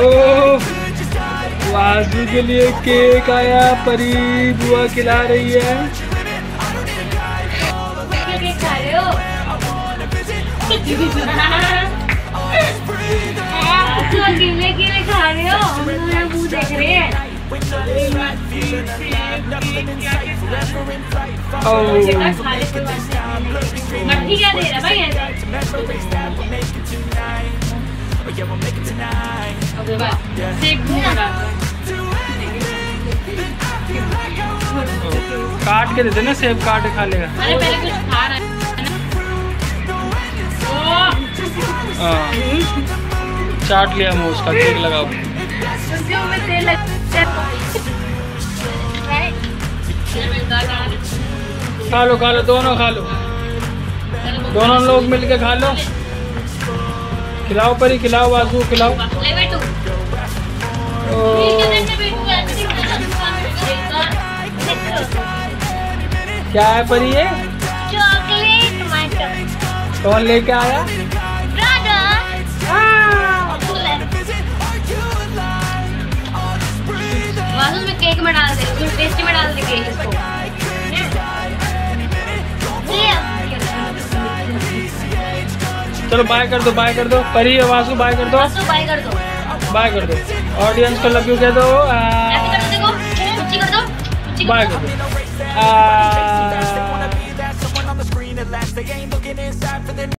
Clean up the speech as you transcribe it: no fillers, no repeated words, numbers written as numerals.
ओह, वासु के लिए केक आया। परी बुआ खिला रही है। केक खा रहे हो? अकेले खा रहे हो? मेरा मुंह देख रहे हैं। मट्टी क्या दे रहा भाई? काट के देते ना, सेब काट के खा लेगा। अरे पहले कुछ खा रहा है ना। चाट लिया मुँह उसका, केक लगाओ। खा लो दोनों खा लो, दोनों लोग मिलके खा लो। खिलाओ परी, खिलाओ वासु, खिलाओ। क्या है परी ये? चॉकलेट मटर। कौन लेके आया? वासु में केक में डाल दे, पेस्ट्री में डाल दे केक इसको। चलो बाय कर दो, बाय कर दो परी और वासु, बाय कर दो। वासु बाय कर दो, बाय कर दो। ऑडियंस को लव यू कह दो। बाय कर दो।